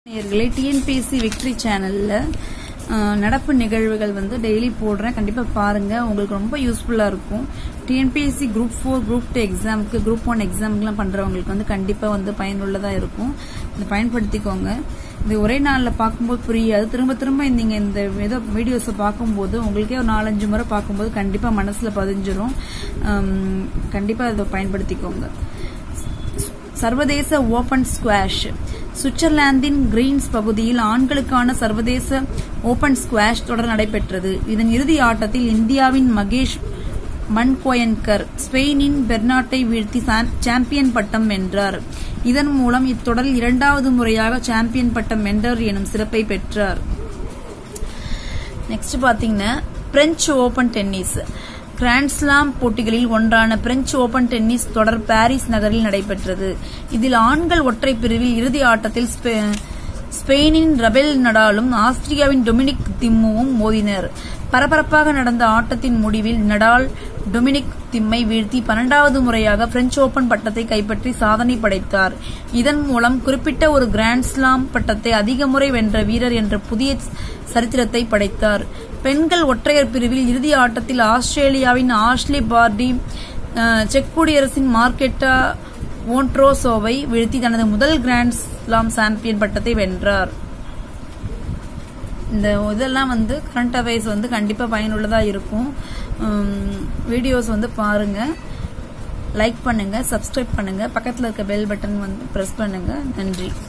Tnpsc Victory channel நடப்பு நிகழ்வுகள் வந்து டெய்லி போடுறேன் கண்டிப்பா பாருங்க உங்களுக்கு ரொம்ப யூஸ்ஃபுல்லா இருக்கும் Tnpsc Group 4 Group 2 எக்ஸாம்க்கு Group 1 எக்ஸாம்க்குலாம் பண்றவங்களுக்கு வந்து கண்டிப்பா வந்து பயனுள்ளதா இருக்கும் இத பயன்படுத்திக்கோங்க இது ஒரே நாள்ல பாக்கும்போது புரியாது திரும்ப நீங்க இந்த வீடியோஸ் பாக்கும்போது உங்களுக்கே ஒரு 4-5 முறை பாக்கும்போது கண்டிப்பா மனசுல பதிஞ்சிரும் கண்டிப்பா இத பயன்படுத்திக்கோங்க சர்வதேச ஓபன் ஸ்குவாஷ் சுவிட்சர்லாந்தின் கிரீன்ஸ் பகுதியில் ஆண்களுக்கான சர்வதேச ஓபன் ஸ்குவாஷ் தொடர் நடைபெற்றது இதன் இறுதி ஆட்டத்தில் இந்தியாவின் மகேஷ் மன்கோயன்கர் ஸ்பெயினின் பெர்னாட்டை வீழ்த்தி சாம்பியன் பட்டம் வென்றார் இதன் மூலம் இத்தொடரில் இரண்டாவது முறையாக சாம்பியன் பட்டம் வென்றார் எனும் சிறப்பை பெற்றார் நெக்ஸ்ட் பாத்தீங்கன்னா பிரெஞ்சு ஓபன் டென்னிஸ் கிராண்ட்ஸ்லாம் போட்டிகளில் ஒன்றான பிரெஞ்சு ஓபன் டென்னிஸ் தொடர் பாரிஸ் நகரில் நடைபெற்றது இதில் ஆண்கள் ஒற்றை பிரிவில் இறுதி ஆட்டத்தில் ஸ்பெயினின் ரபெல் நடாலும் ஆஸ்திரியாவின் டொமினிக் திம்முவும் மோதினர் பரபரப்பாக நடந்த ஆட்டத்தின் முடிவில் நடால் டொமினிக் திம்மை வீழ்த்தி 12வது முறையாக பிரெஞ்சு ஓபன் பட்டத்தை கைப்பற்றி சாதனை படைத்தார் இதன் மூலம் குறிப்பிட்ட ஒரு கிராண்ட்ஸ்லாம் பட்டத்தை அதிக முறை வென்ற வீரர் என்ற புதிய சரித்திரத்தை படைத்தார் பெண்கள் ஒற்றையர் பிரிவில் இறுதி ஆட்டத்தில் ஆஸ்திரேலியாவின் ஆஷ்லி பார்டி செக் குடியரசின் மார்க்கெட்டா வோன்ட்ரோசோவை வீழ்த்தி தனது முதல் கிராண்ட் ஸ்லாம் சாம்பியன் பட்டத்தை வென்றார் இந்த இதெல்லாம் வந்து கரண்ட் அஃபேர்ஸ் வந்து கண்டிப்பா பயனுள்ளதா இருக்கும் வீடியோஸ் வந்து பாருங்க லைக் பண்ணுங்க சப்ஸ்கிரைப் பண்ணுங்க பக்கத்துல இருக்க பெல் பட்டன் வந்து பிரஸ் பண்ணுங்க நன்றி